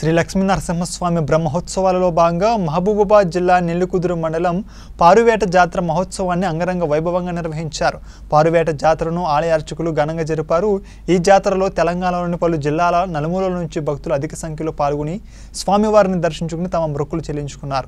శ్రీ లక్ష్మీ నరసింహస్వామి బ్రహ్మోత్సవాలలో భాగంగా మహబూబాబాద్ జిల్లా నెల్లికుదురు మండలం పారువేట జాతర మహోత్సవాన్ని అంగరంగ వైభవంగా నిర్వహించారు. పారువేట జాతరను ఆలయ అర్చకులు ఘనంగా జరిపారు. ఈ జాతరలో తెలంగాణలోని పలు జిల్లాల నలుమూలల నుంచి భక్తులు అధిక సంఖ్యలో పాల్గొని స్వామివారిని దర్శించుకుని తమ మొక్కులు చెల్లించుకున్నారు.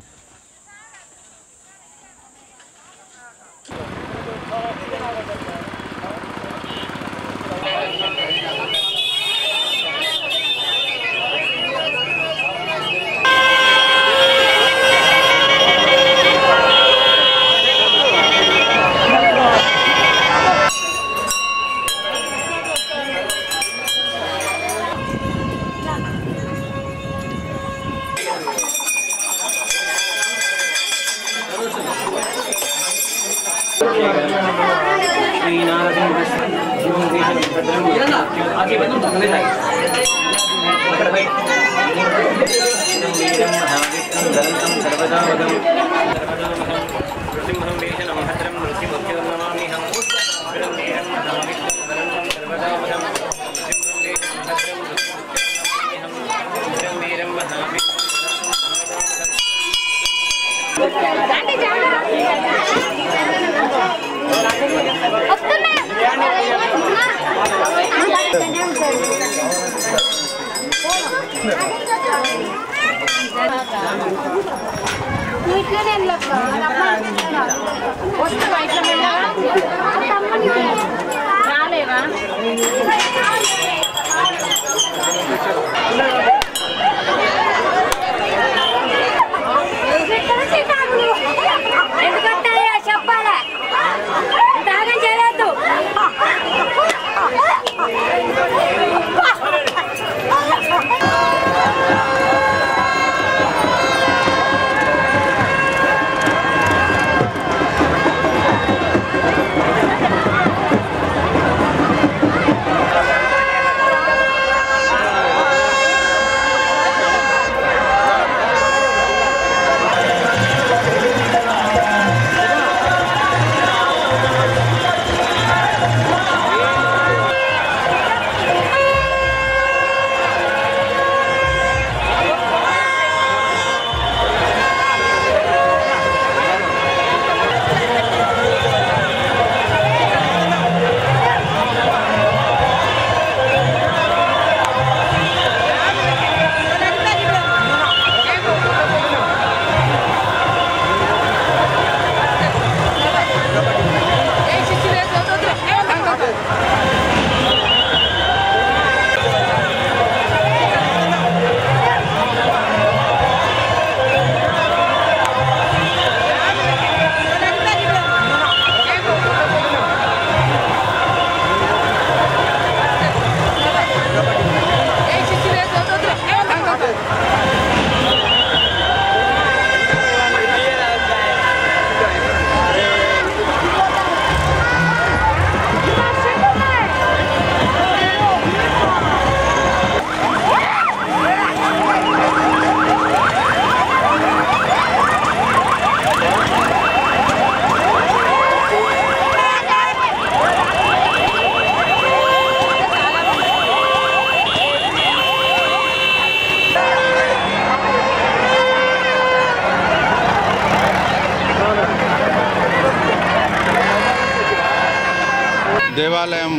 దేవాలయం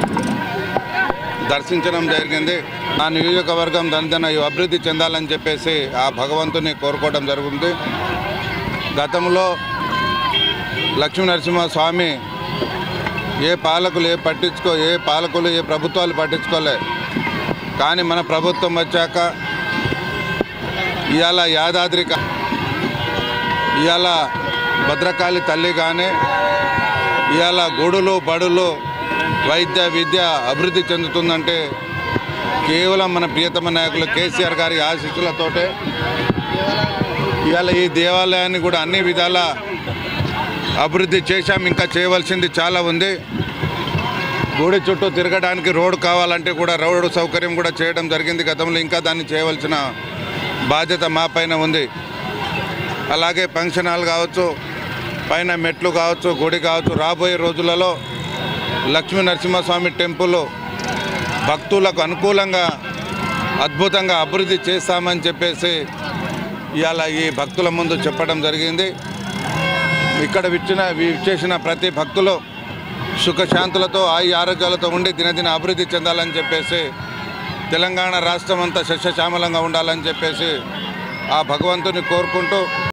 దర్శించడం జరిగింది. ఆ నియోజకవర్గం దినదిన అభివృద్ధి చెందాలని చెప్పేసి ఆ భగవంతుని కోరుకోవడం జరుగుతుంది. గతంలో లక్ష్మీ నరసింహస్వామి ఏ పాలకులు ఏ ప్రభుత్వాలు పట్టించుకోలే. కానీ మన ప్రభుత్వం వచ్చాక ఇవాళ ఇవాళ భద్రకాళి తల్లి కానీ ఇవాళ గుడులు బడులు వైద్య విద్య అభివృద్ధి చెందుతుందంటే కేవలం మన ప్రియతమ నాయకులు కేసీఆర్ గారి ఆశీస్సులతోటే. ఇవాళ ఈ దేవాలయాన్ని కూడా అన్ని విధాల అభివృద్ధి చేశాం. ఇంకా చేయవలసింది చాలా ఉంది. గుడి చుట్టూ తిరగడానికి రోడ్డు కావాలంటే కూడా రోడ్డు సౌకర్యం కూడా చేయడం జరిగింది గతంలో. ఇంకా దాన్ని చేయవలసిన బాధ్యత మా పైన ఉంది. అలాగే ఫంక్షన్ హాల్ కావచ్చు, పైన మెట్లు కావచ్చు, గుడి కావచ్చు. రాబోయే రోజులలో లక్ష్మీ నరసింహస్వామి టెంపుల్ భక్తులకు అనుకూలంగా అద్భుతంగా అభివృద్ధి చేస్తామని చెప్పేసి ఇవాళ ఈ భక్తుల ముందు చెప్పడం జరిగింది. ఇక్కడ విచ్చేసిన ప్రతి భక్తులు సుఖశాంతులతో ఆరోగ్యాలతో ఉండి దినదిన అభివృద్ధి చెందాలని చెప్పేసి, తెలంగాణ రాష్ట్రం అంతా సస్యశ్యామలంగా ఉండాలని చెప్పేసి ఆ భగవంతుని కోరుకుంటూ